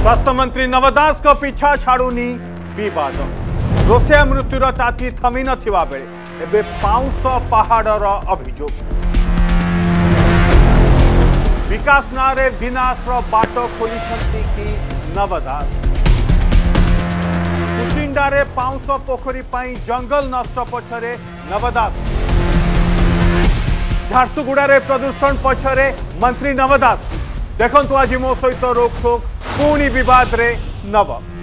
स्वास्थ्य मंत्री नव दास को पीछा छाड़ुनी विवाद रोषिया मृत्युर ताती थमी नथिबा बेले एबे पाउंस पहाड़र अभियोग विकास नारे विनाशर बाट खोली कि नव दास कुचिंडारे पाउंस पोखरी पाई जंगल नष्ट पछरे नव दास झारसुगुड़ारे प्रदूषण पछरे मंत्री नव दास देखंतु आज मो सहित रोकठोक पुणी विवाद रे नव।